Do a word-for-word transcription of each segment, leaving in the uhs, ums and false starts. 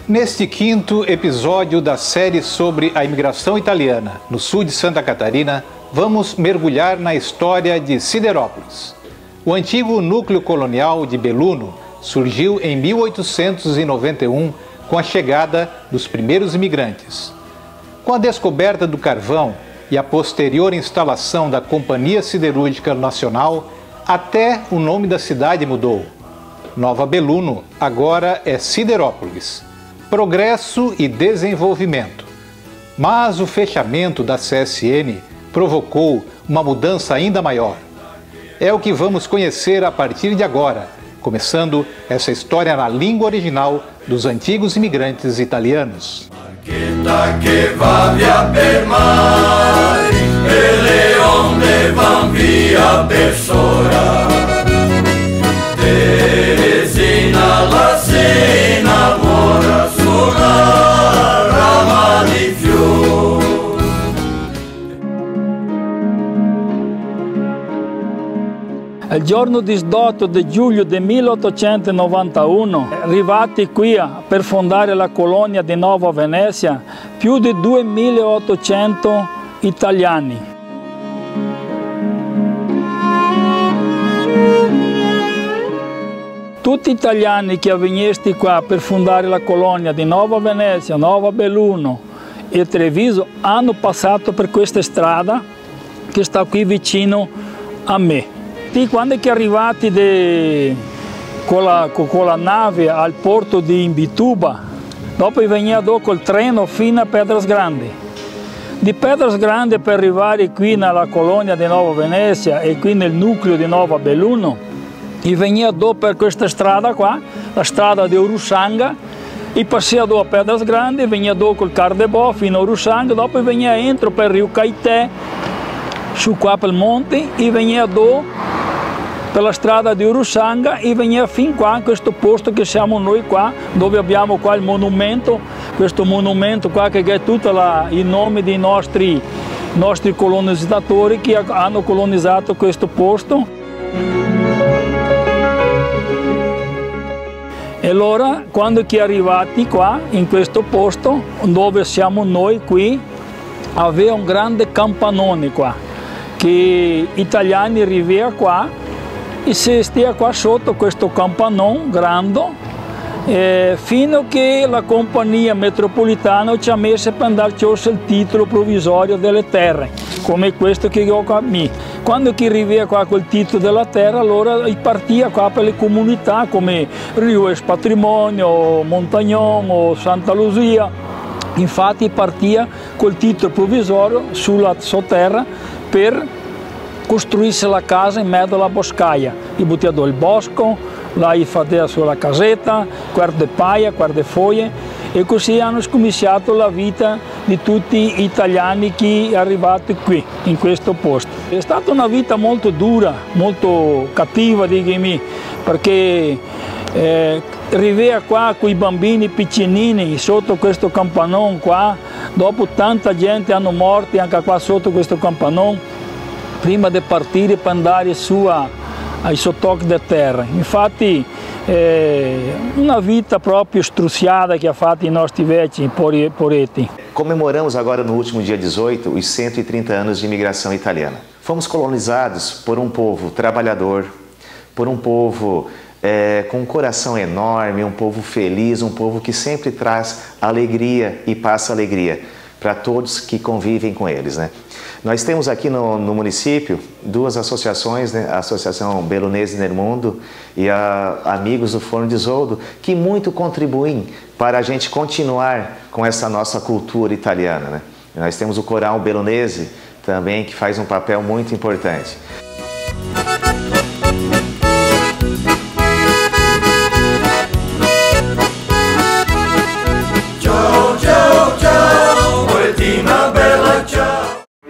Neste quinto episódio da série sobre a imigração italiana no sul de Santa Catarina, vamos mergulhar na história de Siderópolis. O antigo núcleo colonial de Belluno surgiu em mil oitocentos e noventa e um com a chegada dos primeiros imigrantes. Com a descoberta do carvão e a posterior instalação da Companhia Siderúrgica Nacional, até o nome da cidade mudou. Nova Belluno agora é Siderópolis. Progresso e desenvolvimento. Mas o fechamento da C S N provocou uma mudança ainda maior. É o que vamos conhecer a partir de agora, começando essa história na língua original dos antigos imigrantes italianos. Che va via per mare e le onde van via per sora. Teresina la sena mora sulla rama di fior. Il giorno diciotto di giugno del milleottocentonovantuno, arrivati qui per fondare la colonia di Nuova Venezia, più di duemilaottocento italiani. Tutti italiani che venuti qua per fondare la colonia di Nuova Venezia, Nuova Belluno e Treviso hanno passato per questa strada che sta qui vicino a me. Quando è arrivati de, con, la, con la nave al porto di Imbituba, dopo veniva dopo il treno fino a Pedras Grande. Di Pedras Grande per arrivare qui nella colonia di Nuova Venezia e qui nel nucleo di Nuova Belluno, e veniva dopo per questa strada qua, la strada di Urussanga, e passava dopo a Pedras Grande, veniva dopo il Cardebò fino a Urussanga, dopo veniva entro per Rio Caetè, su qua per il monte, e veniva dopo per la strada di Urussanga e veniva fin qua in questo posto che siamo noi qua, dove abbiamo qua il monumento, questo monumento qua che è tutto la, il nome dei nostri, nostri colonizzatori che hanno colonizzato questo posto. E allora, quando è arrivati qua, in questo posto, dove siamo noi qui, aveva un grande campanone qua, che gli italiani arrivavano qua e si stia qua sotto questo campanone grande eh, fino a che la compagnia metropolitana ci ha messo per andarci il titolo provvisorio delle terre, come questo che ho qua. Quando chi arriva qua col titolo della terra, allora partia qua per le comunità come Rio es Patrimonio, Montagnon o Santa Lucia. Infatti partia col titolo provvisorio sulla sua terra per costruisse la casa in mezzo alla boscaia, i buttava il bosco, la faceva sulla casetta, guarda paia, guarda foglie, e così hanno scominciato la vita di tutti gli italiani che sono arrivati qui, in questo posto. È stata una vita molto dura, molto cattiva, digami, perché eh, arrivava qua con i bambini piccinini sotto questo campanone qua, dopo tanta gente hanno morti anche qua sotto questo campanone, prima di partire per andare su a, ai sottocchi della terra. Infatti è una vita proprio struziata che ha fatto i nostri vecchi poretti. Comemoramos agora no último dia dezoito os cento e trinta anos de imigração italiana. Fomos colonizados por um povo trabalhador, por um povo é, com um coração enorme, um povo feliz, um povo que sempre traz alegria e passa alegria para todos que convivem com eles, né? Nós temos aqui no, no município duas associações, né? A Associação Bellunesi nel Mundo e a Amigos do Forno de Isoldo, que muito contribuem para a gente continuar com essa nossa cultura italiana, né? Nós temos o Coral Bellunesi também, que faz um papel muito importante. Ciao, ciao, ciao, poetina bella, ciao.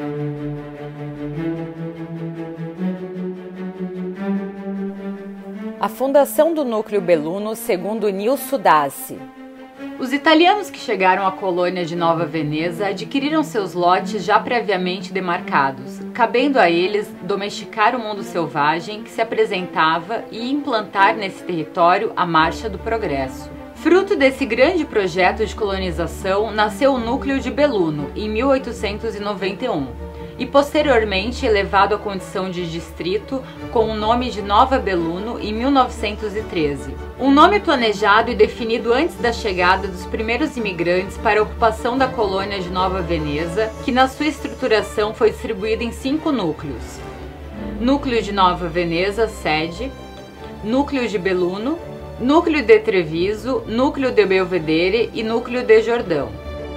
A fundação do núcleo Belluno, segundo Nilson Dassi. Os italianos que chegaram à colônia de Nova Veneza adquiriram seus lotes já previamente demarcados, cabendo a eles domesticar o mundo selvagem que se apresentava e implantar nesse território a marcha do progresso. Fruto desse grande projeto de colonização, nasceu o núcleo de Belluno, em mil oitocentos e noventa e um, e posteriormente elevado à condição de distrito com o nome de Nova Belluno em mil novecentos e treze. Um nome planejado e definido antes da chegada dos primeiros imigrantes para a ocupação da colônia de Nova Veneza, que na sua estruturação foi distribuída em cinco núcleos. Núcleo de Nova Veneza, sede, Núcleo de Belluno, Núcleo de Treviso, Núcleo de Belvedere e Núcleo de Jordão.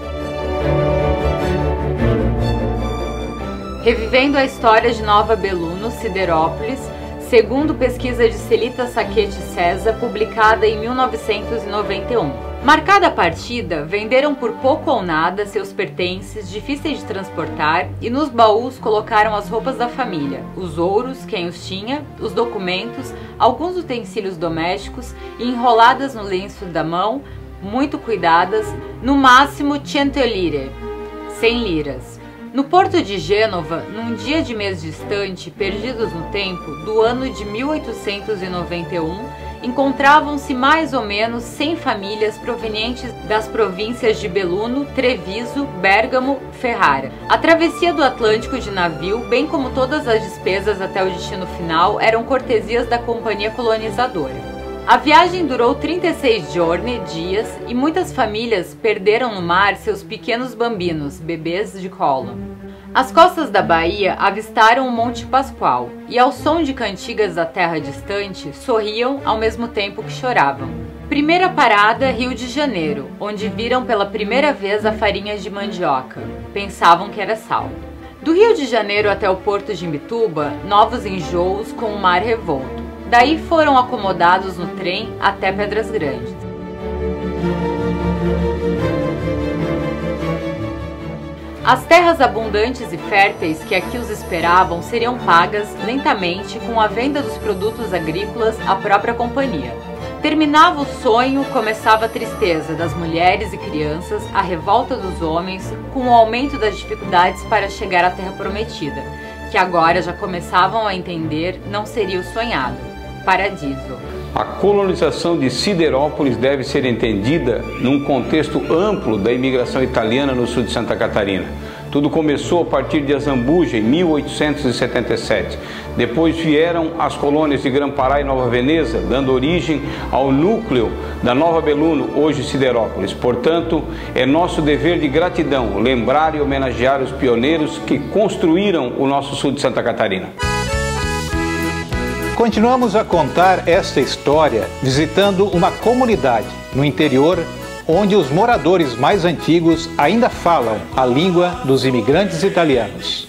Revivendo a história de Nova Belluno, Siderópolis, segundo pesquisa de Celita Sacchetti César, publicada em mil novecentos e noventa e um. Marcada a partida, venderam por pouco ou nada seus pertences, difíceis de transportar, e nos baús colocaram as roupas da família, os ouros, quem os tinha, os documentos, alguns utensílios domésticos, e enroladas no lenço da mão, muito cuidadas, no máximo cento lire, cem liras. No porto de Gênova, num dia de mês distante, perdidos no tempo, do ano de mil oitocentos e noventa e um, encontravam-se mais ou menos cem famílias provenientes das províncias de Belluno, Treviso, Bérgamo, Ferrara. A travessia do Atlântico de navio, bem como todas as despesas até o destino final, eram cortesias da companhia colonizadora. A viagem durou trinta e seis giorni, dias, e muitas famílias perderam no mar seus pequenos bambinos, bebês de colo. Às costas da Bahia avistaram o Monte Pascoal, e ao som de cantigas da terra distante, sorriam ao mesmo tempo que choravam. Primeira parada, Rio de Janeiro, onde viram pela primeira vez a farinha de mandioca. Pensavam que era sal. Do Rio de Janeiro até o porto de Imbituba, novos enjoos com o mar revolto. Daí foram acomodados no trem até Pedras Grandes. As terras abundantes e férteis que aqui os esperavam seriam pagas lentamente com a venda dos produtos agrícolas à própria companhia. Terminava o sonho, começava a tristeza das mulheres e crianças, a revolta dos homens, com o aumento das dificuldades para chegar à terra prometida, que agora já começavam a entender não seria o sonhado. Paradiso. A colonização de Siderópolis deve ser entendida num contexto amplo da imigração italiana no sul de Santa Catarina. Tudo começou a partir de Azambuja, em mil oitocentos e setenta e sete. Depois vieram as colônias de Grã-Pará e Nova Veneza, dando origem ao núcleo da Nova Belluno, hoje Siderópolis. Portanto, é nosso dever de gratidão lembrar e homenagear os pioneiros que construíram o nosso sul de Santa Catarina. Continuamos a contar esta história visitando uma comunidade no interior onde os moradores mais antigos ainda falam a língua dos imigrantes italianos.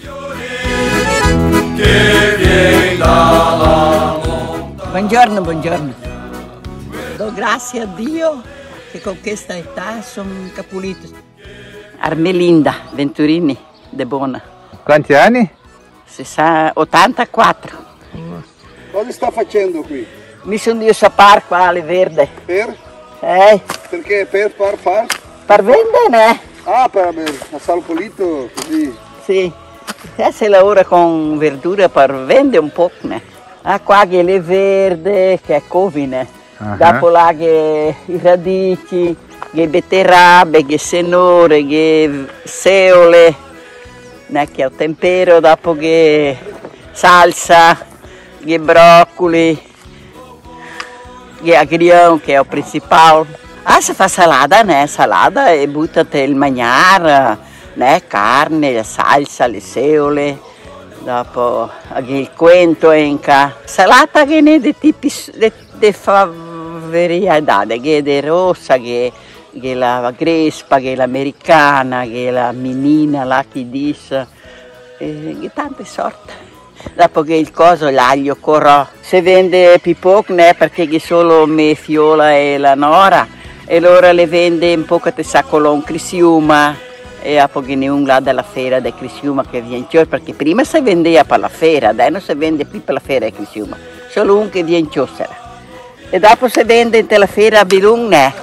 Buongiorno, buongiorno. Do grazie a Dio che con questa età sono capulito. Armelinda Venturini de Bona. Quanti anni? ottantaquattro. Cosa sta facendo qui? Mi sono io a par qua alle verde. Per? Eh? Perché per far far? Per vendere, né? Ah, per a sal pulito, così. Sì. Eh, se lavora con verdura per vendere un po', né? Ah, qua che le verde, che è covine. Uh-huh. Dopo là che i radici, che beterrabe, che senore, che seole, né? Che è il tempero, dopo che salsa. Che broccoli, che agrião, che è il principale. Ah, si fa salada, né? Salada e buttate il mangiare, né? Carne, salsa, le seole, dopo il quento enca. Salata che ne di tipi di varietà, che è di rossa, che è la crespa, che è l'americana, che è la menina, la che dice, che tante sorti. Dopo che il coso, l'aglio corrò, si vende più poco, né, perché che solo me fiola e la nora, e allora le vende un po' che ti sa colon Crisiuma, e dopo che ne un là della fiera di Crisiuma che viene giù, perché prima si vendeva per la fiera, adesso non si vende più per la fiera di Crisiuma, solo un che viene giù sarà. E dopo si vende per la fiera a Bilung, né.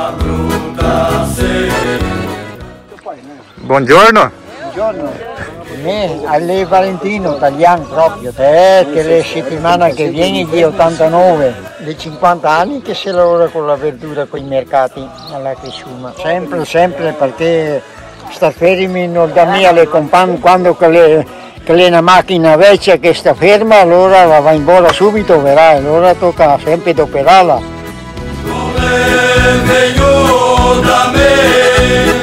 Buongiorno. Buongiorno. me, a lei Valentino, italiano proprio, è che le settimane che viene di ottantanove, di cinquanta anni che si lavora con la verdura, con i mercati alla Cresciuma. Sempre, sempre, perché sta fermi non da me alle compagne quando che le, che le una macchina vecchia che sta ferma, allora la va in bolla subito, verrà, allora tocca sempre operarla. Da me,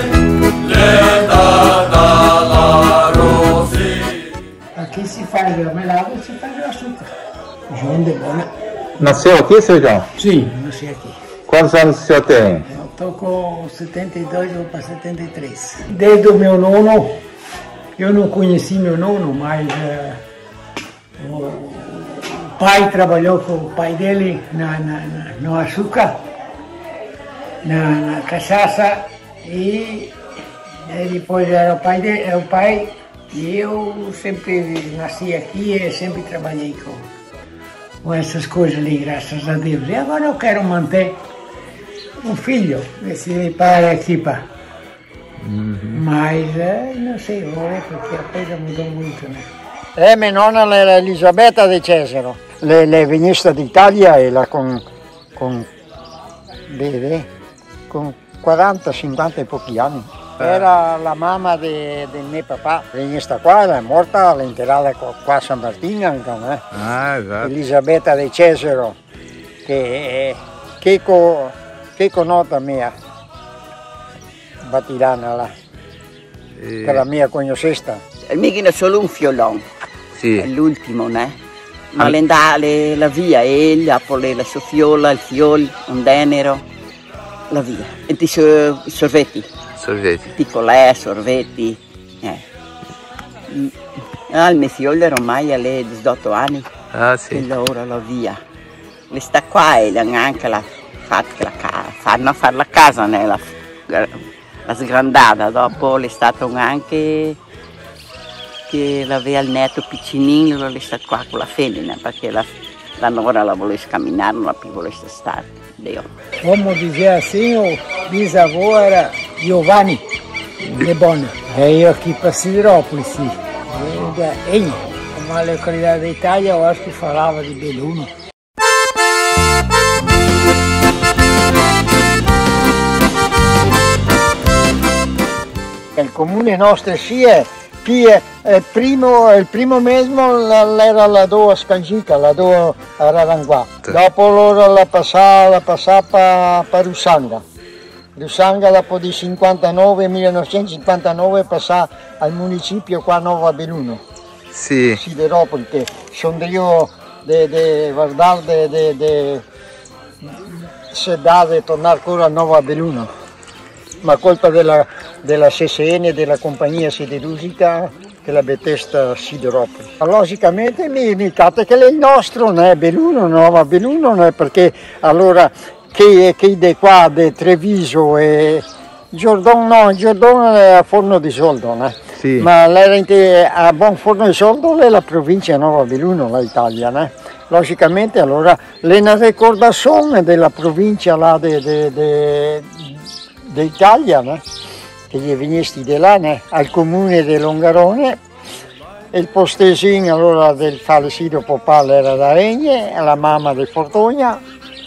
aqui se faz melado e se faz açúcar. João de Bona. Nasceu aqui, seu João? Sim, nasci aqui. Quantos anos o senhor tem? Eu estou com setenta e dois, vou para setenta e três. Desde o meu nono, eu não conheci meu nono, mas uh, o, o pai trabalhou com o pai dele na, na, na, no açúcar, na, na cachaça, e, e depois era o pai dele, é o pai, e eu sempre nasci aqui e sempre trabalhei com, com essas coisas ali, graças a Deus. E agora eu quero manter um filho, esse me para aqui, pá. Uhum. Mas eh, não sei, vou ver porque a coisa mudou muito, né? Eh, mia nonna era Elisabetta De Cesaro, lei, lei venista d'Italia e la con, con, beve, con quaranta, cinquanta e pochi anni. Era la mamma di mio papà, venista qua, è morta, l'ha interrata qua a San Martino, eh? Ah, esatto. Elisabetta De Cesaro, che, che, co, che conota mia, Batirana là, e... per la mia conoscenza. Mica solo un fiolone, sì. È l'ultimo, né? Ma le andare la via, egli, poi la sua fiola, il fiol, un denaro, la via. E ti so, sorvetti. Sorvetti. Picolè, sorvetti. Eh. Ah, il mio figlio ormai ha diciotto anni. Ah, sì. E ora la via. Le sta qua e anche la fatta la casa, fanno a fare la casa, né? La, la sgrandata. Dopo è stato anche che l'aveva il netto piccinino, allora è stato qua con la femmina, perché la, la nora la volesse camminare, non la più volesse stare. Dio. Come diceva assim, o bisavô era Giovanni de Bona. E io aqui para Siderópolis, sim. Egli, uma localidade da Itália, eu acho que falava de Belluno. Il comune nostro sì è qui è il primo, il primo mesmo era la do a Scangica, la do a Raranguà. Dopo loro la passava, la passava per Russanga. Russanga dopo di cinquantanove, millenovecentocinquantanove passava al municipio qua a Nova Belluno. Sì. Sideropoli, che sono io di guardare, di sedare e tornare ancora a Nova Belluno. Ma colpa della, della C S N, della compagnia siderurgica che la Bethesda Sideropoli. Logicamente mi, mi capita che è il nostro, non è Belluno, Nova Belluno, non è perché allora che, che di qua, di Treviso e Giordano, no, Giordano è a Forno di Soldo, né? Sì. Ma lei a Buon Forno di Soldo è la provincia di Nova Belluno, l'Italia, né? Logicamente allora è una ricordazione della provincia là de, de, de, d'Italia, né? Che gli venisti di là, né? Al comune di Longarone, e il postesino allora del fallecito papale era da Regne, la mamma di Fortogna,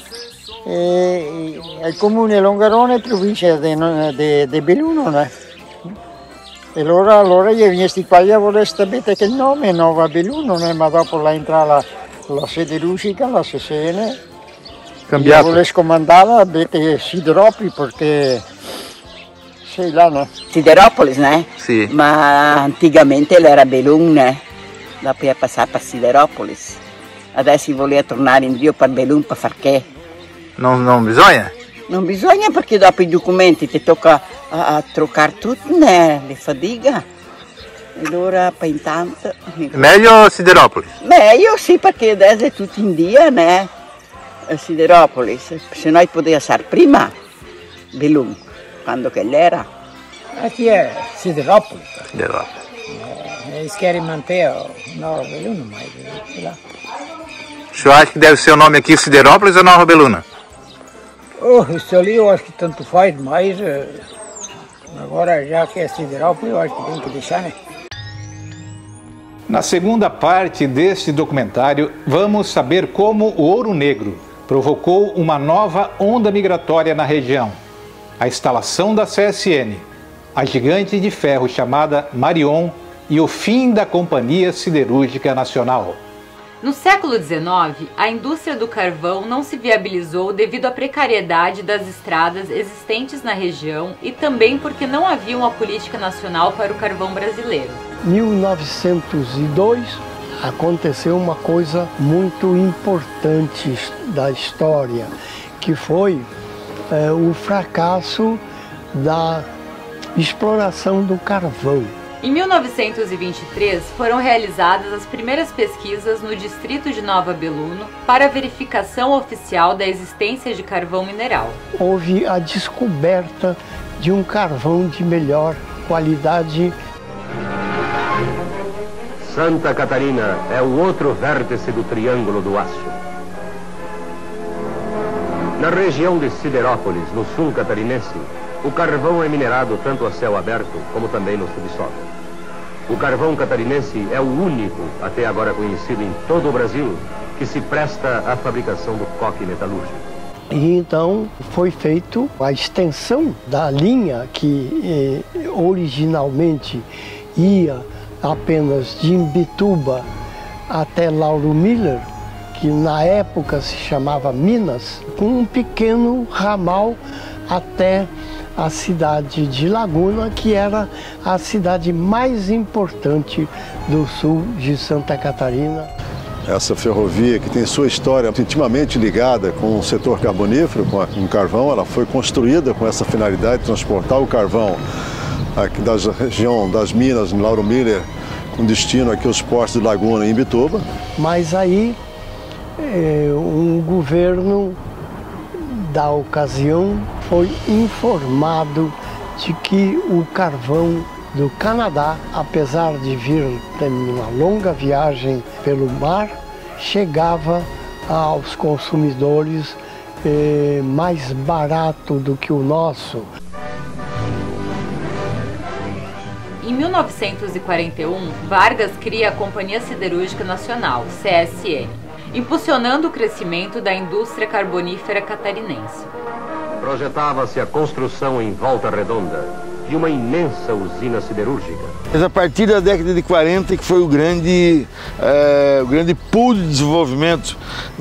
e il comune di Longarone, provincia di Belluno, né? E allora, allora gli venisti qua, gli vorrei sapere che il nome è Nova Belluno, né? Ma dopo la entrata la, la siderurgica, la C S N, cambiato. Io volevo comandare a Sideropoli perché sei là, no? Sideropoli, né? Sì. Ma anticamente era Belluno, né? Dopo è passata a Sideropoli. Adesso voleva tornare indietro per Belluno per far che? Non, non bisogna? Non bisogna perché dopo i documenti ti tocca a, a troccare tutto, né? Le fatica. E allora per intanto... Meglio Sideropoli? Meglio sì, perché adesso è tutto in dia, né? Sideropoli, se no poteva essere prima Belluno, quando che l'era. Aqui è Sideropoli. Sideropoli. Eh, eles querem manter Nova Belluno, mas sei lá. O senhor acha que deve ser o nome aqui Siderópolis ou Nova Belluno? Oh, isso ali eu acho que tanto faz, mas agora já que é Siderópolis, eu acho que tem que deixar, né? Na segunda parte deste documentário, vamos saber como o ouro negro provocou uma nova onda migratória na região. A instalação da C S N, a gigante de ferro chamada Marion e o fim da Companhia Siderúrgica Nacional. No século dezenove, a indústria do carvão não se viabilizou devido à precariedade das estradas existentes na região e também porque não havia uma política nacional para o carvão brasileiro. Em mil novecentos e dois aconteceu uma coisa muito importante da história, que foi é, o fracasso da exploração do carvão. Em mil novecentos e vinte e três, foram realizadas as primeiras pesquisas no distrito de Nova Beluno para a verificação oficial da existência de carvão mineral. Houve a descoberta de um carvão de melhor qualidade. Santa Catarina é o outro vértice do Triângulo do Aço. Na região de Siderópolis, no sul catarinense, o carvão é minerado tanto a céu aberto como também no subsolo. O carvão catarinense é o único, até agora conhecido em todo o Brasil, que se presta à fabricação do coque metalúrgico. E então foi feito a extensão da linha que eh, originalmente ia apenas de Imbituba até Lauro Miller, que na época se chamava Minas, com um pequeno ramal até a cidade de Laguna, que era a cidade mais importante do sul de Santa Catarina. Essa ferrovia, que tem sua história intimamente ligada com o setor carbonífero, com, a, com o carvão, ela foi construída com essa finalidade de transportar o carvão aqui da região das Minas, em Lauro Miller, com destino aqui aos portos de Laguna e Imbituba. Mas aí, é, um governo da ocasião foi informado de que o carvão do Canadá, apesar de vir ter uma longa viagem pelo mar, chegava aos consumidores eh, mais barato do que o nosso. Em mil novecentos e quarenta e um, Vargas cria a Companhia Siderúrgica Nacional, C S N, impulsionando o crescimento da indústria carbonífera catarinense. Projetava-se a construção em Volta Redonda de uma imensa usina siderúrgica. Mas a partir da década de quarenta que foi o grande, é, o grande pool de desenvolvimento,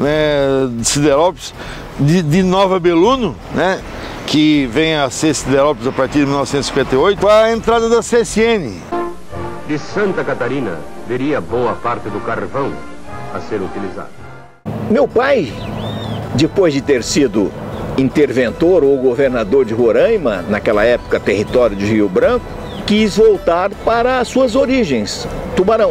né, de Siderópolis, de, de Nova Beluno, né, que vem a ser Siderópolis a partir de mil novecentos e cinquenta e oito, com a entrada da C S N. De Santa Catarina viria boa parte do carvão a ser utilizado. Meu pai, depois de ter sido interventor ou governador de Roraima, naquela época território de Rio Branco, quis voltar para as suas origens, Tubarão.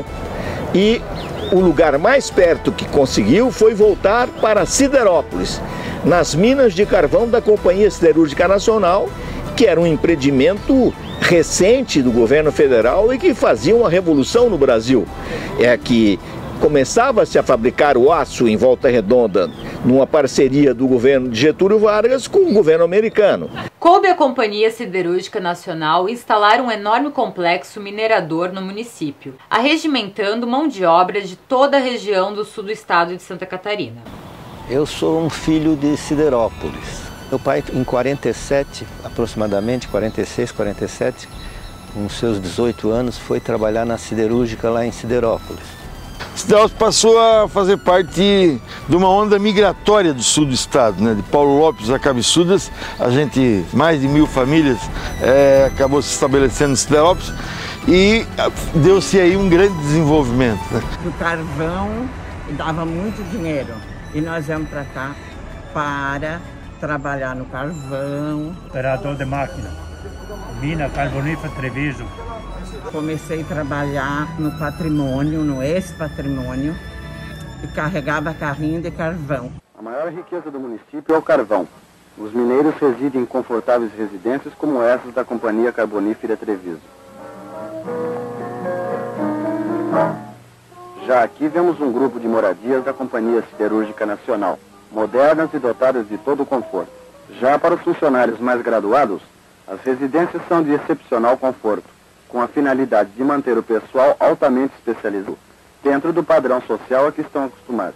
E o lugar mais perto que conseguiu foi voltar para Siderópolis, nas minas de carvão da Companhia Siderúrgica Nacional, que era um empreendimento recente do governo federal e que fazia uma revolução no Brasil. É que começava-se a fabricar o aço em Volta Redonda numa parceria do governo de Getúlio Vargas com o governo americano. Coube à Companhia Siderúrgica Nacional instalar um enorme complexo minerador no município, arregimentando mão de obra de toda a região do sul do estado de Santa Catarina. Eu sou um filho de Siderópolis. Meu pai, em quarenta e sete, aproximadamente, quarenta e seis, quarenta e sete, com seus dezoito anos, foi trabalhar na siderúrgica lá em Siderópolis. Siderópolis passou a fazer parte de uma onda migratória do sul do estado, né? De Paulo Lopes a Cabeçudas, a gente, mais de mil famílias, é, acabou se estabelecendo em Siderópolis e deu-se aí um grande desenvolvimento, né? O carvão dava muito dinheiro e nós viemos para cá para trabalhar no carvão. Operador de máquina, mina carbonífera Treviso. Comecei a trabalhar no patrimônio, no ex-patrimônio, e carregava carrinho de carvão. A maior riqueza do município é o carvão. Os mineiros residem em confortáveis residências como essas da Companhia Carbonífera Treviso. Já aqui vemos um grupo de moradias da Companhia Siderúrgica Nacional, modernas e dotadas de todo o conforto. Já para os funcionários mais graduados, as residências são de excepcional conforto, com a finalidade de manter o pessoal altamente especializado. dentro do padrão social a que estão acostumados.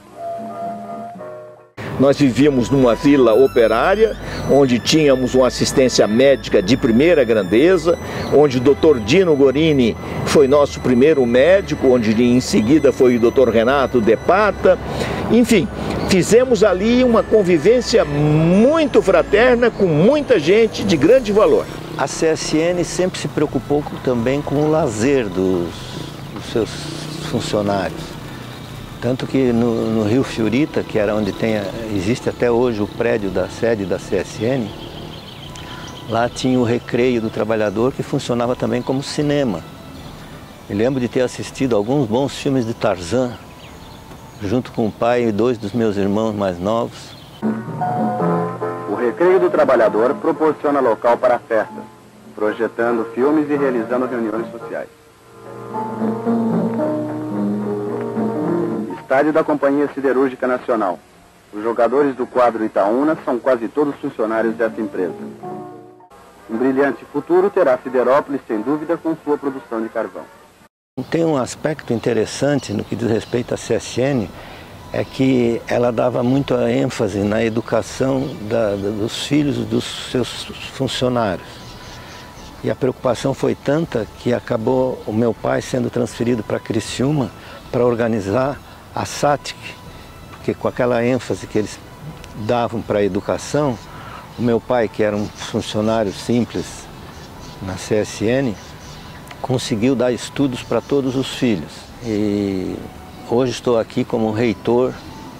Nós vivíamos numa vila operária, onde tínhamos uma assistência médica de primeira grandeza, onde o doutor Dino Gorini foi nosso primeiro médico, onde em seguida foi o doutor Renato De Pata. Enfim, fizemos ali uma convivência muito fraterna, com muita gente de grande valor. A C S N sempre se preocupou também com o lazer dos, dos seus funcionários. Tanto que no, no Rio Fiorita, que era onde tem, existe até hoje o prédio da sede da C S N, lá tinha o Recreio do Trabalhador, que funcionava também como cinema. Me lembro de ter assistido alguns bons filmes de Tarzan, junto com o pai e dois dos meus irmãos mais novos. O Recreio do Trabalhador proporciona local para festas, projetando filmes e realizando reuniões sociais. Estádio da Companhia Siderúrgica Nacional. Os jogadores do quadro Itaúna são quase todos funcionários dessa empresa. Um brilhante futuro terá Siderópolis, sem dúvida, com sua produção de carvão. Tem um aspecto interessante no que diz respeito à C S N, é que ela dava muito ênfase na educação da, da, dos filhos dos seus funcionários. E a preocupação foi tanta que acabou o meu pai sendo transferido para Criciúma para organizar a S A T I C, porque com aquela ênfase que eles davam para a educação, o meu pai, que era um funcionário simples na C S N, conseguiu dar estudos para todos os filhos. E hoje estou aqui como reitor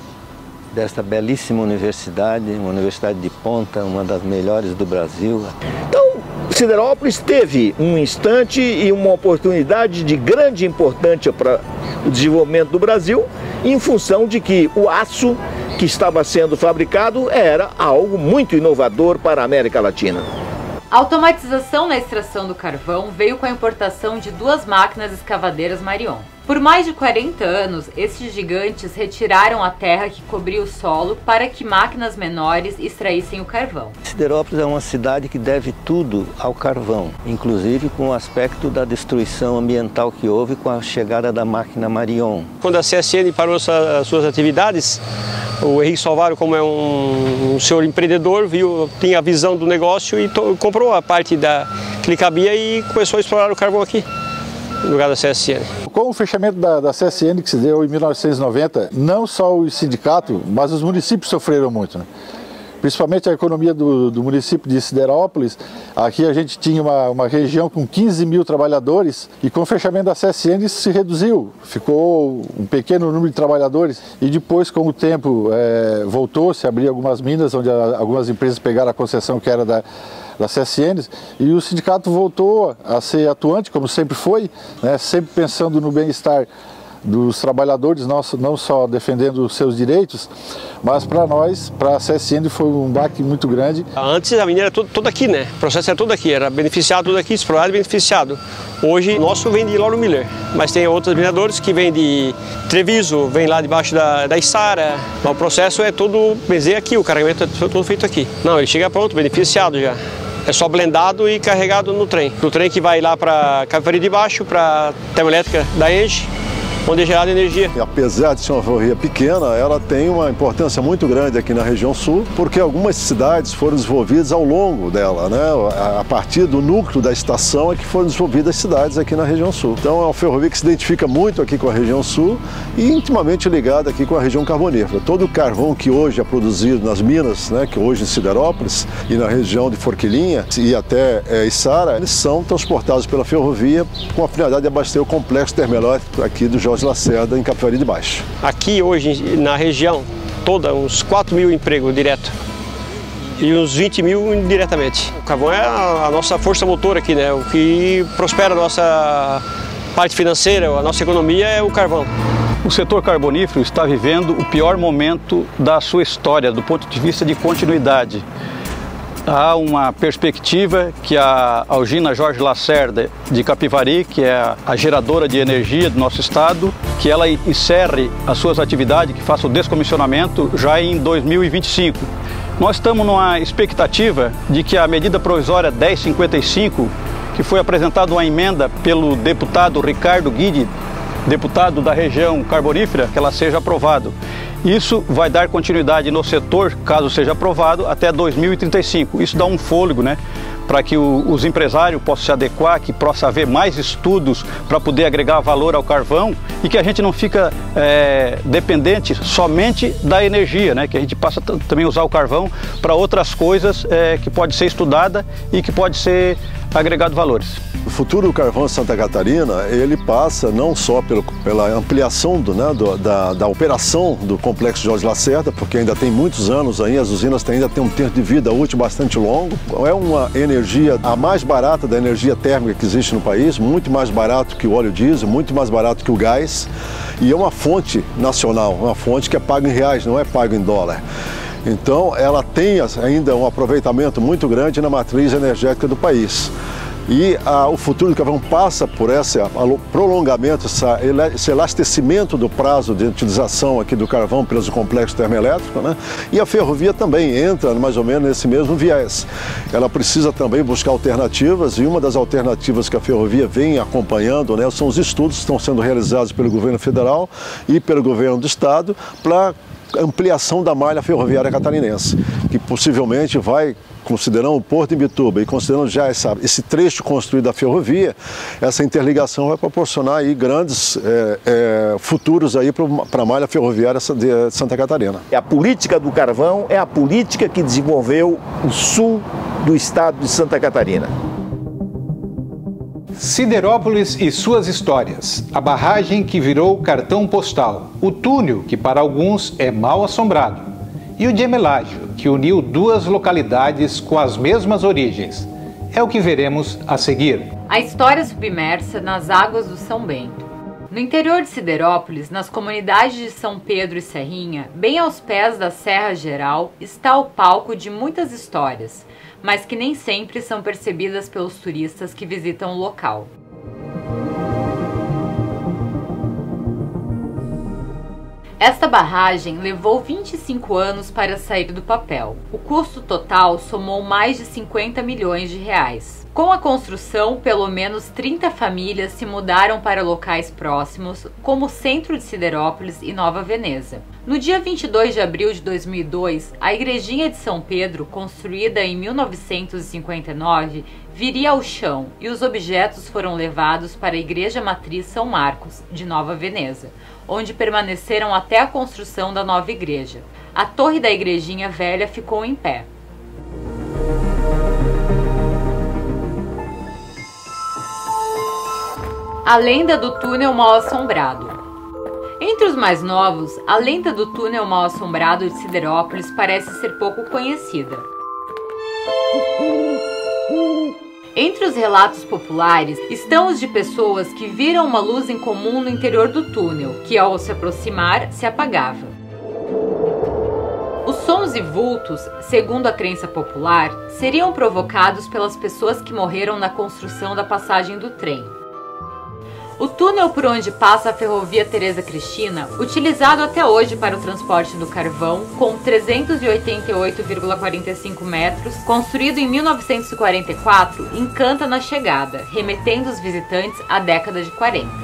desta belíssima universidade, uma universidade de ponta, uma das melhores do Brasil. Então, Siderópolis teve um instante e uma oportunidade de grande importância para o desenvolvimento do Brasil, em função de que o aço que estava sendo fabricado era algo muito inovador para a América Latina. A automatização na extração do carvão veio com a importação de duas máquinas escavadeiras Marion. Por mais de quarenta anos, esses gigantes retiraram a terra que cobria o solo para que máquinas menores extraíssem o carvão. Siderópolis é uma cidade que deve tudo ao carvão, inclusive com o aspecto da destruição ambiental que houve com a chegada da máquina Marion. Quando a C S N parou as suas atividades, o Henrique Salvaro, como é um, um senhor empreendedor, viu, tinha a visão do negócio e to, comprou a parte da, que lhe cabia e começou a explorar o carvão aqui, no lugar da C S N. Com o fechamento da, da C S N que se deu em mil novecentos e noventa, não só o sindicato, mas os municípios sofreram muito, né? Principalmente a economia do, do município de Siderópolis. Aqui a gente tinha uma, uma região com quinze mil trabalhadores e com o fechamento da C S N isso se reduziu. Ficou um pequeno número de trabalhadores e depois, com o tempo, é, voltou-se a abrir algumas minas, onde a, algumas empresas pegaram a concessão que era da, da C S N e o sindicato voltou a ser atuante, como sempre foi, né, sempre pensando no bem-estar dos trabalhadores, não, não só defendendo os seus direitos, mas para nós, para a C S N, foi um baque muito grande. Antes a mina era tudo, tudo aqui, né? O processo era tudo aqui, era beneficiado tudo aqui, explorado e beneficiado. Hoje, o nosso vem de Lauro Miller, mas tem outros mineradores que vêm de Treviso, vem lá debaixo da, da Içara. O processo é todo, benzer aqui, o carregamento é todo feito aqui. Não, ele chega pronto, beneficiado já. É só blendado e carregado no trem. No trem que vai lá para Capivari de Baixo, para a termoelétrica da Enge, onde é gerada energia. E apesar de ser uma ferrovia pequena, ela tem uma importância muito grande aqui na região sul, porque algumas cidades foram desenvolvidas ao longo dela, né? A partir do núcleo da estação é que foram desenvolvidas cidades aqui na região sul. Então é uma ferrovia que se identifica muito aqui com a região sul e intimamente ligada aqui com a região carbonífera. Todo o carvão que hoje é produzido nas minas, né, que hoje em Siderópolis e na região de Forquilinha e até é, Içara, eles são transportados pela ferrovia com a finalidade de abastecer o complexo termoelétrico aqui do Jorge Lacerda, em Capivari de Baixo. Aqui hoje, na região toda, uns quatro mil empregos direto e uns vinte mil indiretamente. O carvão é a, a nossa força motora aqui, né? O que prospera a nossa parte financeira, a nossa economia é o carvão. O setor carbonífero está vivendo o pior momento da sua história, do ponto de vista de continuidade. Há uma perspectiva que a usina Jorge Lacerda de Capivari, que é a geradora de energia do nosso estado, que ela encerre as suas atividades, que faça o descomissionamento já em dois mil e vinte e cinco. Nós estamos numa expectativa de que a medida provisória dez cinquenta e cinco, que foi apresentada uma emenda pelo deputado Ricardo Guidi, deputado da região carbonífera, que ela seja aprovado. Isso vai dar continuidade no setor, caso seja aprovado, até dois mil e trinta e cinco. Isso dá um fôlego, né, para que o, os empresários possam se adequar, que possa haver mais estudos para poder agregar valor ao carvão e que a gente não fica é, dependente somente da energia, né, que a gente passa também a usar o carvão para outras coisas é, que pode ser estudada e que pode ser agregado valores. O futuro do carvão de Santa Catarina, ele passa não só pelo, pela ampliação do, né, do, da, da operação do Complexo Jorge Lacerda, porque ainda tem muitos anos aí, as usinas ainda têm um tempo de vida útil bastante longo. É uma energia, a mais barata da energia térmica que existe no país, muito mais barato que o óleo diesel, muito mais barato que o gás, e é uma fonte nacional, uma fonte que é paga em reais, não é paga em dólar. Então, ela tem ainda um aproveitamento muito grande na matriz energética do país. E a, o futuro do carvão passa por esse a, prolongamento, essa, esse elastecimento do prazo de utilização aqui do carvão pelos complexos termoelétricos, né? E a ferrovia também entra mais ou menos nesse mesmo viés. Ela precisa também buscar alternativas, e uma das alternativas que a ferrovia vem acompanhando, né, são os estudos que estão sendo realizados pelo governo federal e pelo governo do estado para ampliação da malha ferroviária catarinense, que possivelmente vai, considerando o Porto de Imbituba e considerando já essa, esse trecho construído da ferrovia, essa interligação vai proporcionar aí grandes é, é, futuros aí para a malha ferroviária de Santa Catarina. A política do carvão é a política que desenvolveu o sul do estado de Santa Catarina. Siderópolis e suas histórias, a barragem que virou cartão postal, o túnel que para alguns é mal assombrado e o gemelágio que uniu duas localidades com as mesmas origens. É o que veremos a seguir. A história submersa nas águas do São Bento. No interior de Siderópolis, nas comunidades de São Pedro e Serrinha, bem aos pés da Serra Geral, está o palco de muitas histórias, mas que nem sempre são percebidas pelos turistas que visitam o local. Esta barragem levou vinte e cinco anos para sair do papel. O custo total somou mais de cinquenta milhões de reais. Com a construção, pelo menos trinta famílias se mudaram para locais próximos, como o centro de Siderópolis e Nova Veneza. No dia vinte e dois de abril de dois mil e dois, a Igrejinha de São Pedro, construída em mil novecentos e cinquenta e nove, viria ao chão e os objetos foram levados para a Igreja Matriz São Marcos, de Nova Veneza, onde permaneceram até a construção da nova igreja. A torre da Igrejinha Velha ficou em pé. A lenda do túnel mal assombrado. Entre os mais novos, a lenda do túnel mal assombrado de Siderópolis parece ser pouco conhecida. Entre os relatos populares estão os de pessoas que viram uma luz incomum no interior do túnel, que ao se aproximar se apagava. Os sons e vultos, segundo a crença popular, seriam provocados pelas pessoas que morreram na construção da passagem do trem. O túnel por onde passa a ferrovia Teresa Cristina, utilizado até hoje para o transporte do carvão, com trezentos e oitenta e oito vírgula quarenta e cinco metros, construído em mil novecentos e quarenta e quatro, encanta na chegada, remetendo os visitantes à década de quarenta.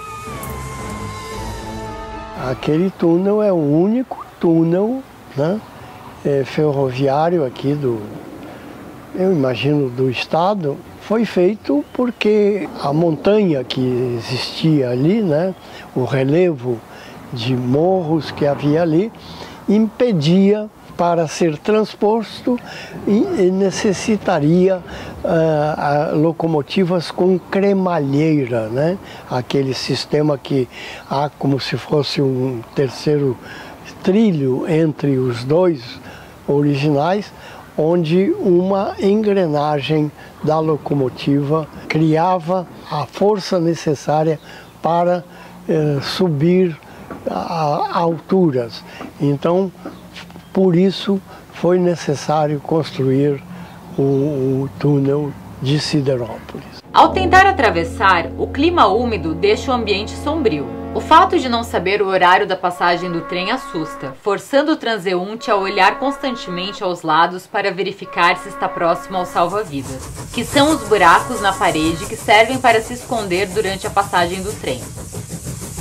Aquele túnel é o único túnel, né, é, ferroviário aqui do, eu imagino, do estado. Foi feito porque a montanha que existia ali, né, o relevo de morros que havia ali, impedia para ser transposto e necessitaria uh, locomotivas com cremalheira, né? Aquele sistema que há como se fosse um terceiro trilho entre os dois originais, onde uma engrenagem da locomotiva criava a força necessária para eh, subir a, a alturas. Então, por isso, foi necessário construir o, o túnel de Siderópolis. Ao tentar atravessar, o clima úmido deixa o ambiente sombrio. O fato de não saber o horário da passagem do trem assusta, forçando o transeunte a olhar constantemente aos lados para verificar se está próximo ao salva-vidas, que são os buracos na parede que servem para se esconder durante a passagem do trem.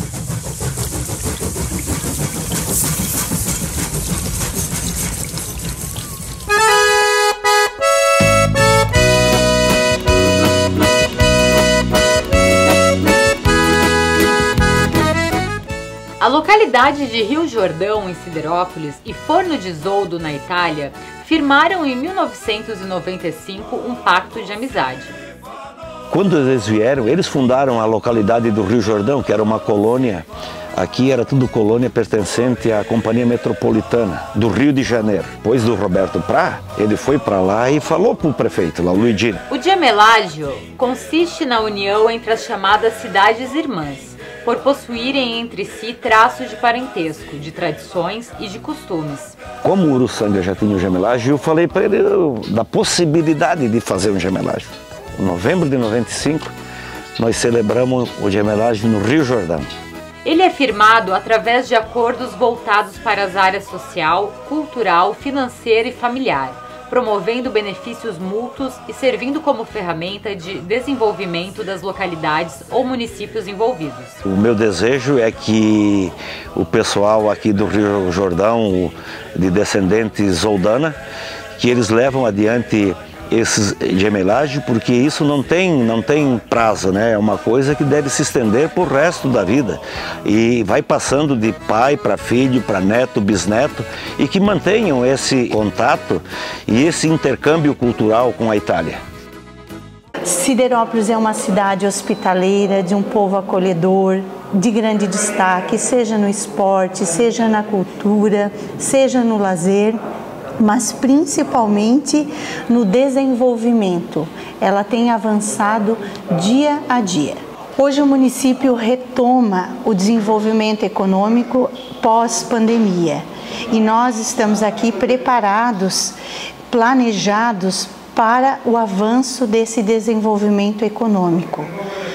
localidade de Rio Jordão, em Siderópolis, e Forno de Zoldo, na Itália, firmaram em mil novecentos e noventa e cinco um pacto de amizade. Quando eles vieram, eles fundaram a localidade do Rio Jordão, que era uma colônia. Aqui era tudo colônia pertencente à Companhia Metropolitana do Rio de Janeiro. Depois do Roberto Prá, ele foi para lá e falou para o prefeito, lá, o Luigino. O gemelágio consiste na união entre as chamadas cidades irmãs, por possuírem entre si traços de parentesco, de tradições e de costumes. Como o Uruçanga já tinha o gemelágio, eu falei para ele eu, da possibilidade de fazer um gemelágio. Em novembro de noventa e cinco, nós celebramos o gemelágio no Rio Jordão. Ele é firmado através de acordos voltados para as áreas social, cultural, financeira e familiar, promovendo benefícios mútuos e servindo como ferramenta de desenvolvimento das localidades ou municípios envolvidos. O meu desejo é que o pessoal aqui do Rio Jordão, de descendentes Zoldana, que eles levam adiante esses gemelagens, porque isso não tem, não tem prazo, né? É uma coisa que deve se estender por resto da vida e vai passando de pai para filho, para neto, bisneto, e que mantenham esse contato e esse intercâmbio cultural com a Itália. Siderópolis é uma cidade hospitaleira, de um povo acolhedor, de grande destaque, seja no esporte, seja na cultura, seja no lazer, mas principalmente no desenvolvimento. Ela tem avançado dia a dia. Hoje o município retoma o desenvolvimento econômico pós-pandemia e nós estamos aqui preparados, planejados para o avanço desse desenvolvimento econômico,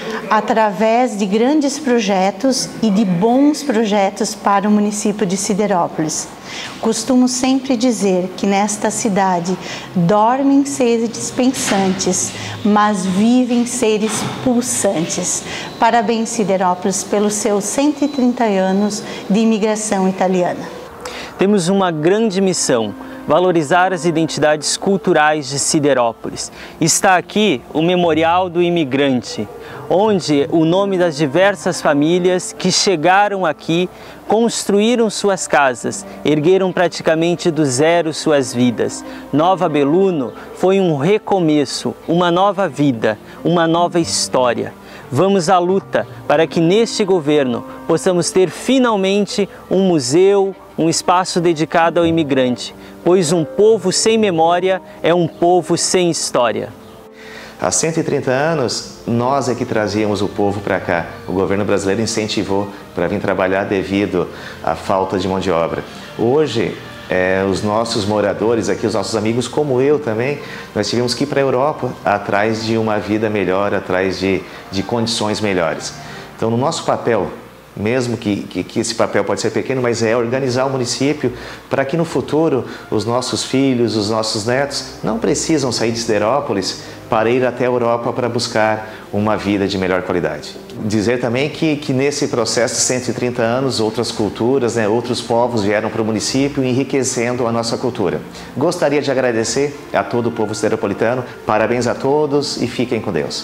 através de grandes projetos e de bons projetos para o município de Siderópolis. Costumo sempre dizer que nesta cidade dormem seres pensantes, mas vivem seres pulsantes. Parabéns, Siderópolis, pelos seus cento e trinta anos de imigração italiana. Temos uma grande missão: valorizar as identidades culturais de Siderópolis. Está aqui o Memorial do Imigrante, onde o nome das diversas famílias que chegaram aqui, construíram suas casas, ergueram praticamente do zero suas vidas. Nova Beluno foi um recomeço, uma nova vida, uma nova história. Vamos à luta para que neste governo possamos ter finalmente um museu, um espaço dedicado ao imigrante, pois um povo sem memória é um povo sem história. Há cento e trinta anos, nós é que trazíamos o povo para cá. O governo brasileiro incentivou para vir trabalhar devido à falta de mão de obra. Hoje, é, os nossos moradores aqui, os nossos amigos, como eu também, nós tivemos que ir para a Europa atrás de uma vida melhor, atrás de, de condições melhores. Então, no nosso papel, mesmo que, que, que esse papel pode ser pequeno, mas é organizar o município para que no futuro os nossos filhos, os nossos netos não precisam sair de Siderópolis para ir até a Europa para buscar uma vida de melhor qualidade. Dizer também que, que nesse processo de cento e trinta anos, outras culturas, né, outros povos vieram para o município enriquecendo a nossa cultura. Gostaria de agradecer a todo o povo sideropolitano, parabéns a todos e fiquem com Deus.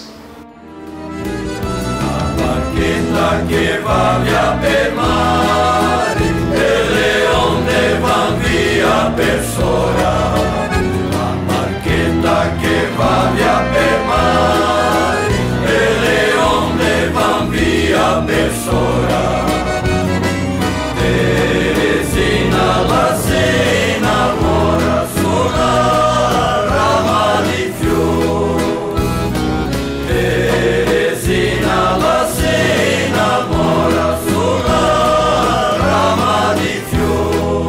Che va via per mare e le onde van via per sola, la barchetta che va via per mare e le onde van via per sola. Teresina la sena mora sola, rama di fior. Teresina la sena mora sola, rama di fior.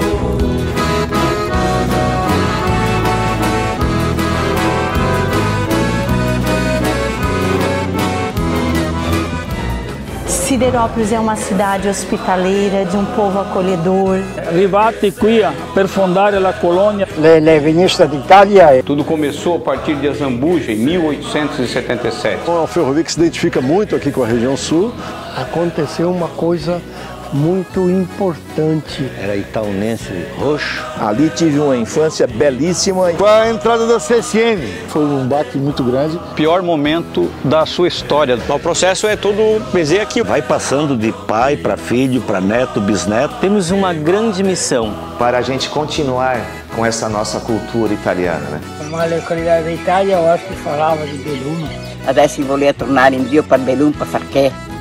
Siderópolis é uma cidade hospitaleira, de um povo acolhedor. Arrivati qui per fondare la colonia. Le, le Venista d'Italia. Tudo começou a partir de Azambuja, em mil oitocentos e setenta e sete. É uma ferrovia que se identifica muito aqui com a região sul. Aconteceu uma coisa muito importante. Era itaunense roxo. Ali tive uma infância belíssima. Com a entrada da C S N. Foi um baque muito grande. Pior momento da sua história. O processo é todo dizer aqui. Vai passando de pai para filho, para neto, bisneto. Temos uma grande missão. Para a gente continuar com essa nossa cultura italiana, né? Uma localidade da Itália, eu acho que falava de Belluno. Adesso volevo tornare in Dio per Belluno per perché